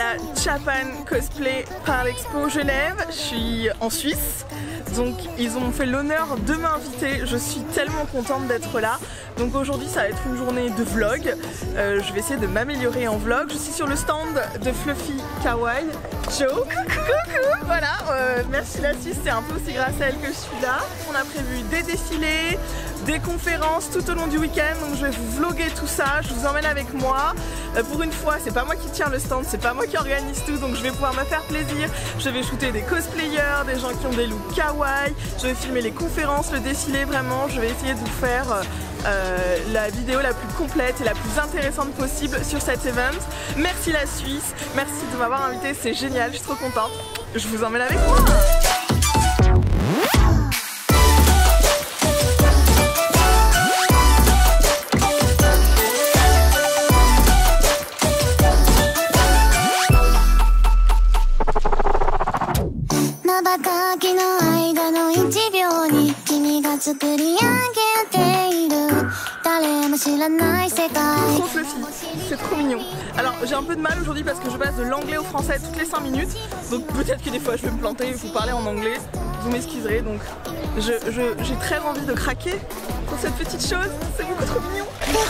la Japan Cosplay par l'Expo Genève. Je suis en Suisse, donc ils ont fait l'honneur de m'inviter. Je suis tellement contente d'être là. Donc aujourd'hui ça va être une journée de vlog. Je vais essayer de m'améliorer en vlog. Je suis sur le stand de Fluffy Kawaii. Joe, coucou, voilà, merci la Suisse, c'est un peu aussi grâce à elle que je suis là. On a prévu des défilés, des conférences tout au long du week-end, donc je vais vous vlogger tout ça, je vous emmène avec moi. Pour une fois, c'est pas moi qui tiens le stand, c'est pas moi qui organise tout, donc je vais pouvoir me faire plaisir. Je vais shooter des cosplayers, des gens qui ont des looks kawaii, je vais filmer les conférences, le défilé, vraiment, je vais essayer de vous faire la vidéo la plus complète et la plus intéressante possible sur cet event. Merci la Suisse, merci de m'avoir invité, c'est génial, je suis trop contente. Je vous emmène avec moi. Trop Fluffy, c'est trop mignon. Alors j'ai un peu de mal aujourd'hui parce que je passe de l'anglais au français toutes les 5 minutes. Donc peut-être que des fois je vais me planter et vous parler en anglais. Vous m'excuserez, donc j'ai très envie de craquer pour cette petite chose. C'est beaucoup trop mignon.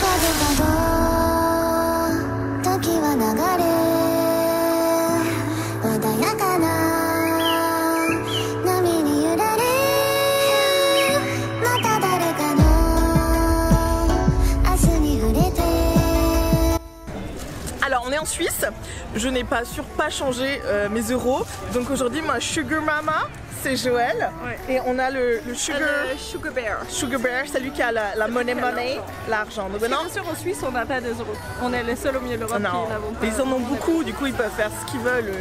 Alors on est en Suisse, je n'ai pas changé mes euros, donc aujourd'hui ma Sugar Mama c'est Joël, ouais. Et on a le Sugar Bear, c'est lui qui a la money, l'argent. Donc bien sûr en Suisse on n'a pas de euros, on est les seuls au milieu de l'Europe qui n'avons pas. Ils en ont beaucoup, du coup ils peuvent faire ce qu'ils veulent.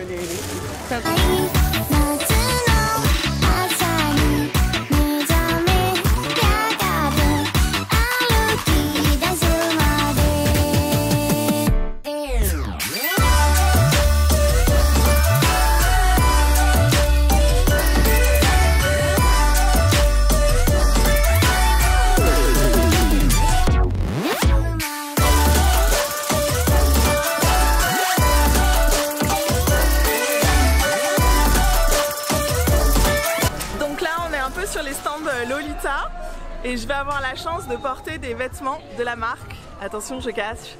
Sur les stands Lolita et je vais avoir la chance de porter des vêtements de la marque. Attention, je cache.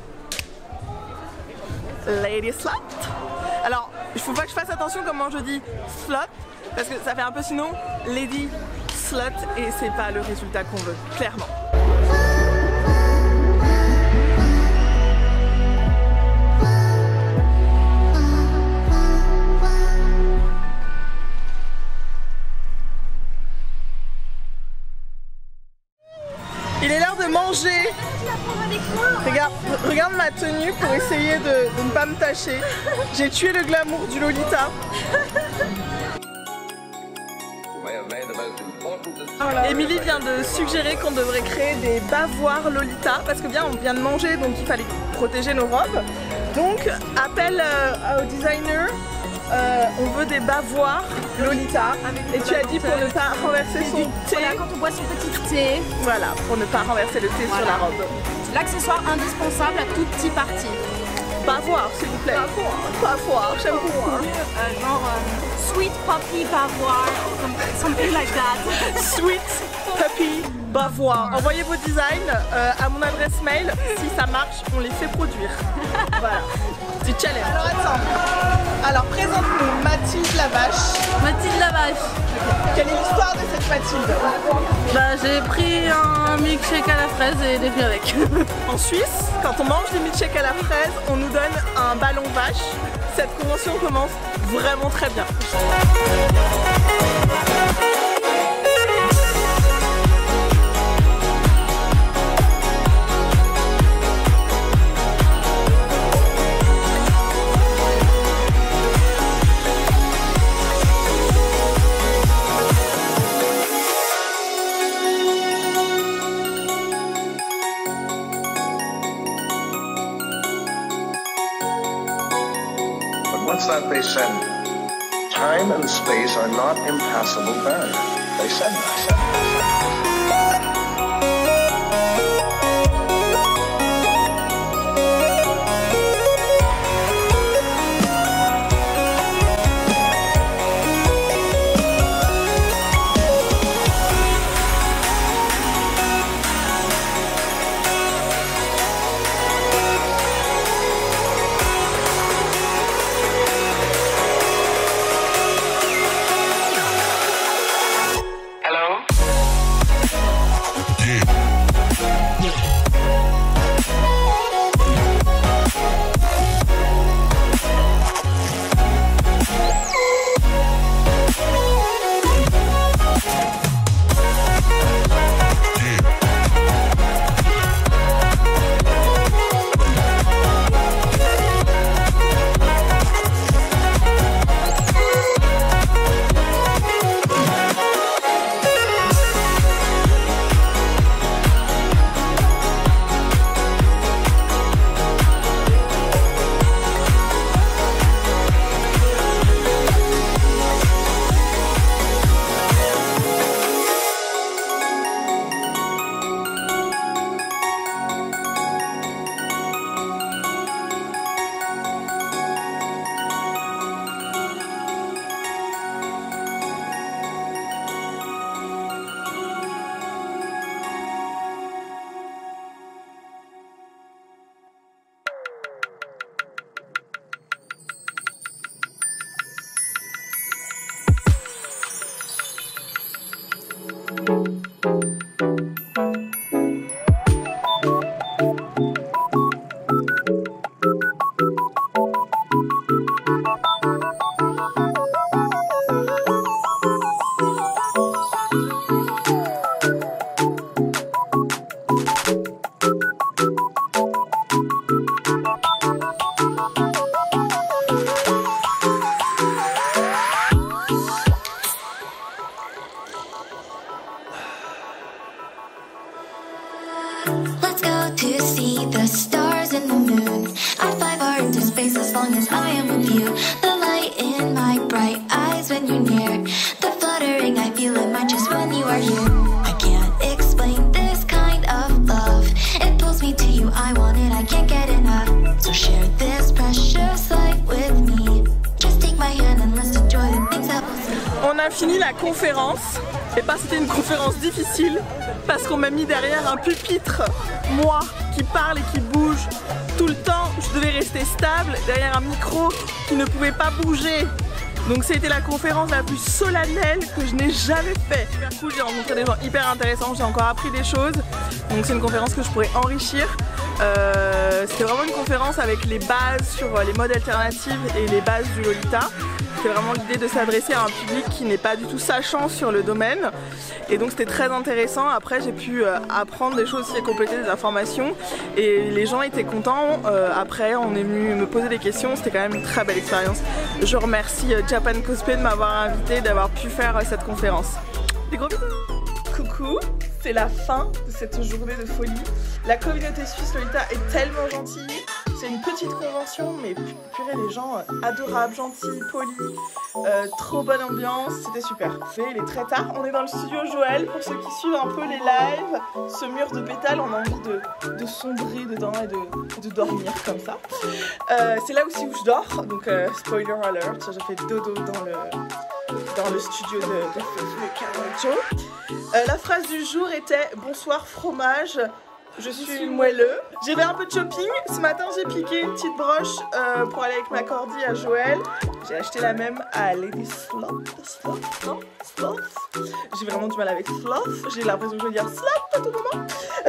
Lady Slut. Alors, il faut pas que je fasse attention comment je dis slut parce que ça fait un peu sinon Lady Slut et c'est pas le résultat qu'on veut, clairement. Il est l'heure de manger. Regarde ma tenue pour essayer de ne pas me tacher. J'ai tué le glamour du Lolita. Émilie vient de suggérer qu'on devrait créer des bavoirs Lolita parce que bien on vient de manger donc il fallait protéger nos robes. Donc appel au designer. On veut des bavoirs Lolita et tu as dit pour ne pas renverser son thé. Voilà, quand on boit son petit thé. Voilà, pour ne pas renverser le thé sur la robe. L'accessoire indispensable à tout petit party. Bavoir, s'il vous plaît. Bavoir, j'aime beaucoup. Genre sweet puppy bavoir, something like that. Sweet puppy bavoir. Envoyez vos designs à mon adresse mail. Si ça marche, on les fait produire. Voilà. C'est challenge. Alors attends. Alors présente-nous Mathilde Lavache. Mathilde Lavache. Okay. Quelle est l'histoire de cette Mathilde? Bah j'ai pris un milkshake à la fraise et des fruits avec. En Suisse, quand on mange des milkshakes à la fraise, on nous donne un ballon vache. Cette convention commence vraiment très bien. What's that they said? Time and space are not impassable barriers. They said that. you. The light in my bright eyes when you're near. The fluttering I feel in my chest when you are here. I can't explain this kind of love. It pulls me to you, I want it, I can't get enough. So share this precious light with me. Just take my hand and let's enjoy the things that we'll see. On a fini la conférence. Et pas c'était une conférence difficile parce qu'on m'a mis derrière un pupitre. Moi qui parle et qui bouge tout le temps, je devais rester stable derrière un micro qui ne pouvait pas bouger. Donc c'était la conférence la plus solennelle que je n'ai jamais fait. Super cool, j'ai rencontré des gens hyper intéressants, j'ai encore appris des choses. Donc c'est une conférence que je pourrais enrichir. C'était vraiment une conférence avec les bases sur les modes alternatifs et les bases du Lolita. C'était vraiment l'idée de s'adresser à un public qui n'est pas du tout sachant sur le domaine. Et donc c'était très intéressant. Après j'ai pu apprendre des choses et compléter des informations. Et les gens étaient contents. Après on est venu me poser des questions. C'était quand même une très belle expérience. Je remercie Japan Cosplay de m'avoir invité, d'avoir pu faire cette conférence. Des gros bisous. Coucou, c'est la fin de cette journée de folie. La communauté suisse Lolita est tellement gentille. C'est une petite convention, mais purée, les gens adorables, gentils, polis, trop bonne ambiance, c'était super. Il est très tard, on est dans le studio Joël, pour ceux qui suivent un peu les lives. Ce mur de pétales, on a envie de sombrer dedans et de dormir comme ça. C'est là aussi où je dors, donc spoiler alert, j'ai fait dodo dans le studio de Joe. La phrase du jour était « Bonsoir fromage ». Je suis moelleux. J'ai fait un peu de shopping. Ce matin, j'ai piqué une petite broche pour aller avec ma cordie à Joël. J'ai acheté la même à Lady Sloth. J'ai vraiment du mal avec Sloth. J'ai l'impression que je veux dire Sloth à tout moment.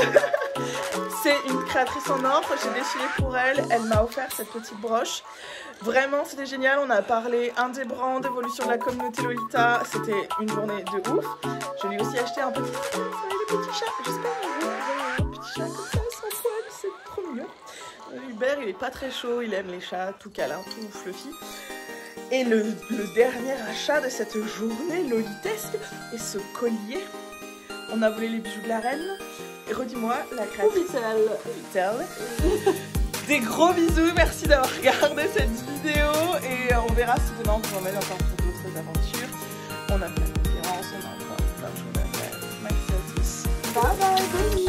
C'est une créatrice en or. J'ai défilé pour elle. Elle m'a offert cette petite broche. Vraiment, c'était génial. On a parlé indébranche, d'évolution de la communauté Lolita. C'était une journée de ouf. Je lui ai aussi acheté un petit chat. J'espère que vous avez un petit chat comme ça sans poil. C'est trop mignon. Hubert, il est pas très chaud. Il aime les chats tout câlin, tout fluffy. Et le dernier achat de cette journée lolitesque est ce collier. On a volé les bijoux de la reine. Et redis-moi, la créatrice. Vitel. Des gros bisous, merci d'avoir regardé cette vidéo. Et on verra si demain on vous emmène encore pour d'autres aventures. On a plein de conférences, on a encore plein de choses à faire. Merci à tous. Bye bye.